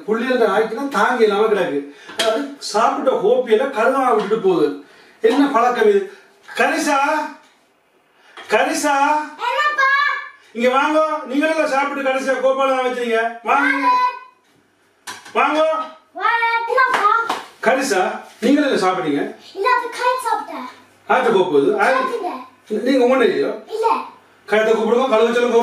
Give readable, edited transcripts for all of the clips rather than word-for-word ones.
புள்ளியில் ஆக்கினா தாங்கி இல்லாமல் கிடக்கு. அதாவது சாப்பிட்ட கோப்பையில் கழுவாக விட்டுட்டு போகுது. என்ன பழக்கம் இது? கரிசா கரிசா இங்க வாங்க. நீங்களும் சாப்பிட்டு கடைசியா கோப்பால வச்சீங்க. வாங்க வாங்க. கரிசா நீங்களும் சாப்பிட்டீங்க. ஆட்டு கோப்பது நீங்க ஒண்ணு இல்லையோ? கயத்தை கூப்பிடுங்க. கழுவ சொல்லுங்க.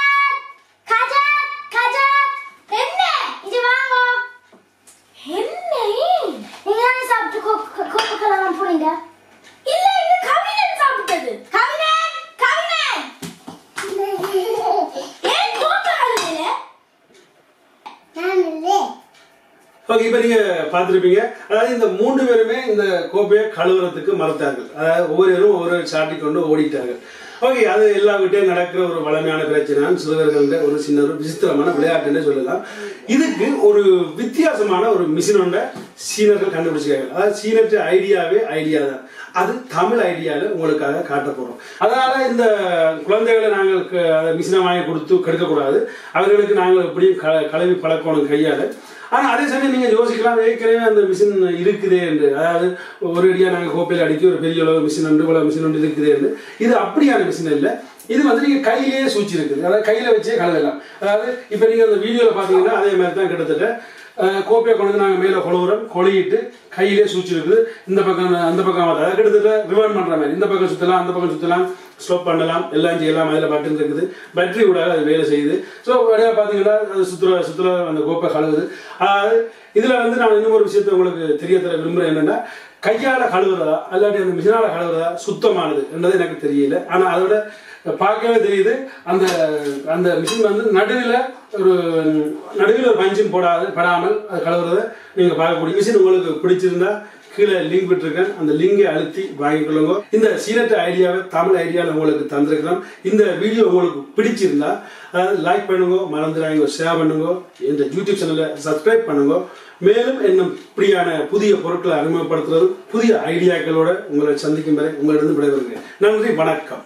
ஓகே, இப்போ நீங்க பார்த்துருப்பீங்க. அதாவது இந்த 3 பேருமே இந்த கோப்பையை கழுவுறதுக்கு மறுத்தார்கள். அதாவது ஒவ்வொருவரும் ஒவ்வொரு சாட்டி கொண்டு ஓடிட்டார்கள். ஓகே, அது எல்லா வீட்டையும் நடக்கிற ஒரு வளமையான பிரச்சனை, சிறுவர்கள ஒரு சின்ன ஒரு விசித்திரமான விளையாட்டுன்னு சொல்லலாம். இதுக்கு ஒரு வித்தியாசமான ஒரு மிஷின் ஒன்றை சீனர்கள் கண்டுபிடிச்சிருக்காங்க. அதாவது சீனற்ற ஐடியாவே ஐடியா தான். அது தமிழ் ஐடியாவில் உங்களுக்காக காட்ட போறோம். அதனால இந்த குழந்தைகளை நாங்கள் மிஷினை வாங்கி கொடுத்து கெடுக்கக்கூடாது. அவர்களுக்கு நாங்கள் எப்படியும் கலவி பழக்கணும் கையால். ஆனால் அதே சமயம் நீங்கள் யோசிக்கலாம், ஏற்கனவே அந்த மிஷின் இருக்குதே என்று. அதாவது ஒரு அடியாக நாங்கள் கோப்பையில் அடிக்க ஒரு பெரிய அளவு மிஷின் உண்டு, இவ்வளோ மிஷின் ஒன்று இருக்குதே என்று. இது அப்படியான மிஷின் இல்லை. இது வந்து நீங்கள் கையிலேயே சூழ்ச்சி இருக்குது. அதாவது கையில் வச்சே கழுவலாம். அதாவது இப்போ நீங்கள் அந்த வீடியோவில் பார்த்தீங்கன்னா அதே மாதிரி தான் கிட்டத்தட்ட கோப்பையை கொண்டு நாங்கள் மேலே கொழுவுறோம். கொழுகிட்டு கையிலே சூழ்ச்சி இருக்குது. இந்த பக்கம் அந்த பக்கம் அதாவது கிட்டத்தட்ட ரிவர்ன் பண்ணுற மாதிரி இந்த பக்கம் சுற்றலாம், அந்த பக்கம் சுற்றலாம், ஸ்டாப் பண்ணலாம், எல்லாம் செய்யலாம். அதில் பட்டன் இருக்குது, பேட்டரி கூட அது வேலை செய்யுது. ஸோ வழியாக பார்த்தீங்கன்னா அது சுற்றுல அந்த கோப்பை கழுவுது. அதாவது இதில் வந்து நான் இன்னும் ஒரு விஷயத்தை உங்களுக்கு தெரிய தர விரும்புகிறேன். என்னென்னா, கையால் கழுவுறதா அல்லாட்டி அந்த மிஷினால் கழுவுறதா சுத்தமானது என்றது எனக்கு தெரியல. ஆனால் அதோட பார்க்கவே தெரியுது. அந்த அந்த மிஷின் வந்து நடுவில் ஒரு பஞ்சும் படாமல் அது கழுவுறதை நீங்கள் பார்க்கக்கூடிய மிஷின். உங்களுக்கு பிடிச்சிருந்தா கீழே லிங்க் விட்டுருக்கேன். அந்த லிங்கை அழுத்தி வாங்கிக்கொள்ளுங்க. இந்த சீனற்ற ஐடியாவை தமிழ் ஐடியாவில் உங்களுக்கு தந்திருக்கிறோம். இந்த வீடியோ உங்களுக்கு பிடிச்சிருந்தா அதாவது லைக் பண்ணுங்க, மறந்துடாங்க, ஷேர் பண்ணுங்க, இந்த யூடியூப் சேனலை சப்ஸ்கிரைப் பண்ணுங்க. மேலும் இன்னும் இப்படியான புதிய பொருட்களை அறிமுகப்படுத்துறது புதிய ஐடியாக்களோட உங்களை சந்திக்கும் வரை உங்களிடம் விடைபெறுகிறேன். நன்றி, வணக்கம்.